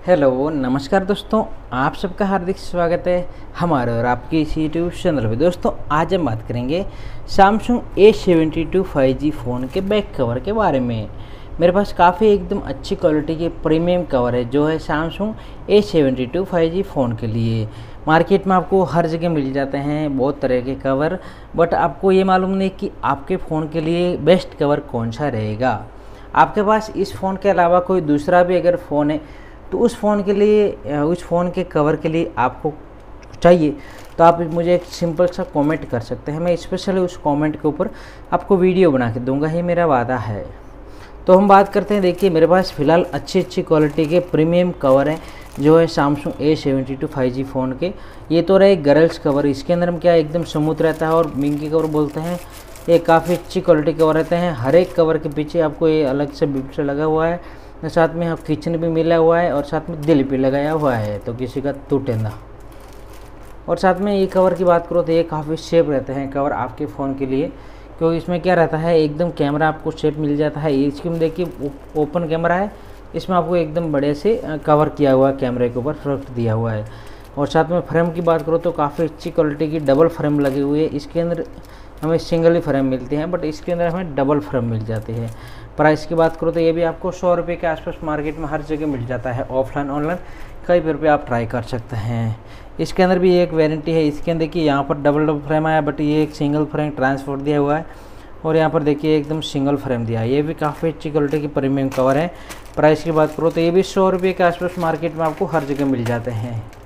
Hello नमस्कार दोस्तों, आप सबका हार्दिक स्वागत है हमारे और आपके इस यूट्यूब चैनल पे। दोस्तों आज हम बात करेंगे सैमसंग A72 5G फ़ोन के बैक कवर के बारे में। मेरे पास काफ़ी एकदम अच्छी क्वालिटी के प्रीमियम कवर है जो है सैमसंग A72 5G फ़ोन के लिए। मार्केट में आपको हर जगह मिल जाते हैं बहुत तरह के कवर, बट आपको ये मालूम नहीं कि आपके फ़ोन के लिए बेस्ट कवर कौन सा रहेगा। आपके पास इस फ़ोन के अलावा कोई दूसरा भी अगर फ़ोन है तो उस फ़ोन के लिए, उस फ़ोन के कवर के लिए आपको चाहिए तो आप मुझे एक सिंपल सा कमेंट कर सकते हैं। मैं स्पेशली उस कमेंट के ऊपर आपको वीडियो बना के दूंगा, ये मेरा वादा है। तो हम बात करते हैं, देखिए मेरे पास फ़िलहाल अच्छी क्वालिटी के प्रीमियम कवर हैं जो है सैमसंग A72 5G फ़ोन के। ये तो रहे गर्ल्स कवर, इसके अंदर हम क्या एकदम स्मूथ रहता है और मिंकी कवर बोलते हैं। ये काफ़ी अच्छी क्वालिटी कवर रहते हैं। हर एक कवर के पीछे आपको ये अलग से बिप से लगा हुआ है, साथ में यहाँ किचन भी मिला हुआ है और साथ में दिल भी लगाया हुआ है तो किसी का टूटे ना। और साथ में ये कवर की बात करो तो ये काफ़ी शेप रहते हैं कवर आपके फ़ोन के लिए, क्योंकि इसमें क्या रहता है एकदम कैमरा आपको शेप मिल जाता है। इसकी में देखिए ओपन कैमरा है, इसमें आपको एकदम बड़े से कवर किया हुआ है, कैमरे के ऊपर प्रोडक्ट दिया हुआ है। और साथ में फ्रेम की बात करो तो काफ़ी अच्छी क्वालिटी की डबल फ्रेम लगी हुई है। इसके अंदर हमें सिंगल ही फ्रेम मिलती हैं, बट इसके अंदर हमें डबल फ्रेम मिल जाती है। प्राइस की बात करो तो ये भी आपको 100 रुपये के आसपास मार्केट में हर जगह मिल जाता है, ऑफलाइन ऑनलाइन कई रुपये आप ट्राई कर सकते हैं। इसके अंदर भी एक वारंटी है। इसके अंदर देखिए यहाँ पर डबल फ्रेम आया, बट ये एक सिंगल फ्रेम ट्रांसपोर्ट दिया हुआ है और यहाँ पर देखिए एकदम सिंगल फ्रेम दिया है। ये भी काफ़ी अच्छी क्वालिटी की प्रीमियम कवर है। प्राइस की बात करो तो ये भी 100 रुपये के आसपास मार्केट में आपको हर जगह मिल जाते हैं।